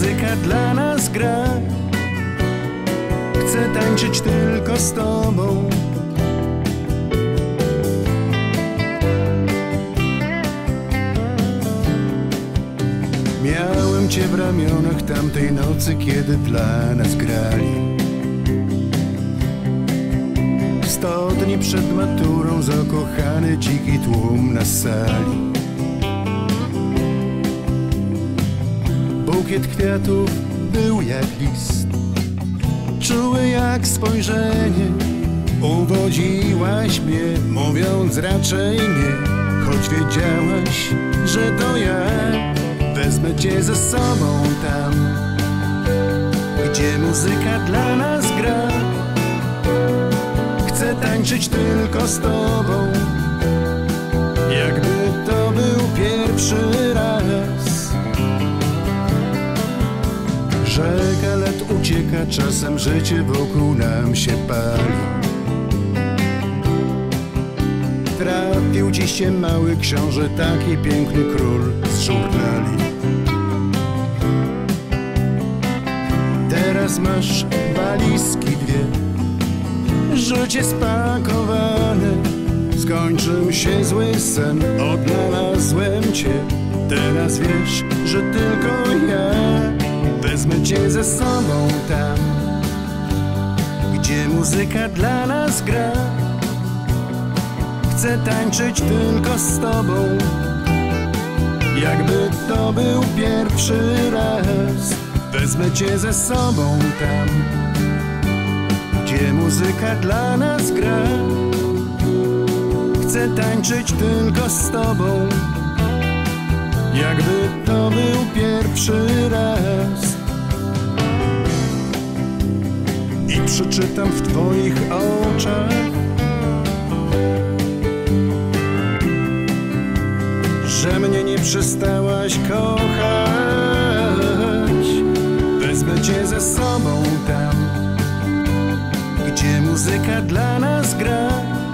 muzyka dla nas gra. Chcę tańczyć tylko z tobą. Miałem cię w ramionach tamtej nocy, kiedy dla nas grali. 100 dni przed maturą zakochany dziki tłum na sali. Bukiet kwiatów był jak list, czuły jak spojrzenie. Uwodziłaś mnie, mówiąc raczej nie, choć wiedziałaś, że to ja. Wezmę cię ze sobą tam, gdzie muzyka dla nas gra. Chcę tańczyć tylko z tobą, jakby to był pierwszy raz. Rzeka lat ucieka, czasem życie wokół nam się pali. Trafił dziś się mały książę, taki piękny król z żurnali. Teraz masz walizki dwie, życie spakowane. Skończył się zły sen, odnalazłem cię. Teraz wiesz, że tylko ja wezmę cię ze sobą tam, gdzie muzyka dla nas gra. Chcę tańczyć tylko z tobą, jakby to był pierwszy raz. Wezmę cię ze sobą tam, gdzie muzyka dla nas gra. Chcę tańczyć tylko z tobą, jakby to był pierwszy raz. I przeczytam w twoich oczach, że mnie nie przestałaś kochać. Wezmę cię ze sobą tam, gdzie muzyka dla nas gra.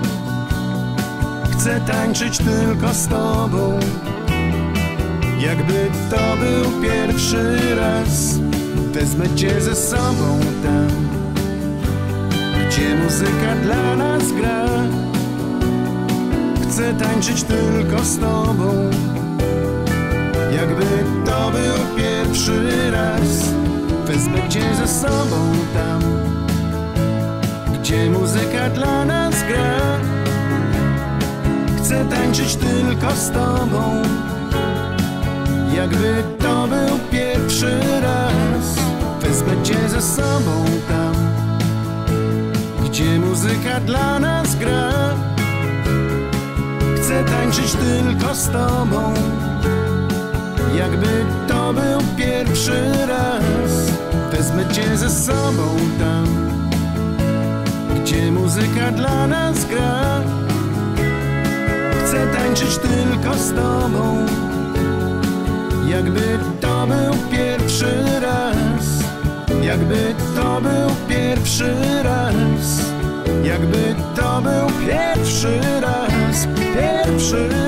Chcę tańczyć tylko z tobą, jakby to był pierwszy raz. Wezmę cię ze sobą tam, gdzie muzyka dla nas gra. Chcę tańczyć tylko z tobą, jakby to był pierwszy raz. Wezmę cię ze sobą tam, gdzie muzyka dla nas gra. Chcę tańczyć tylko z tobą, jakby to był pierwszy raz. Wezmę cię ze sobą tam, gdzie muzyka dla nas gra. Chcę tańczyć tylko z tobą, jakby to był pierwszy raz. Wezmę cię ze sobą tam, gdzie muzyka dla nas gra. Chcę tańczyć tylko z tobą, jakby to był pierwszy raz. Jakby to był pierwszy raz. Jakby to był pierwszy raz. Pierwszy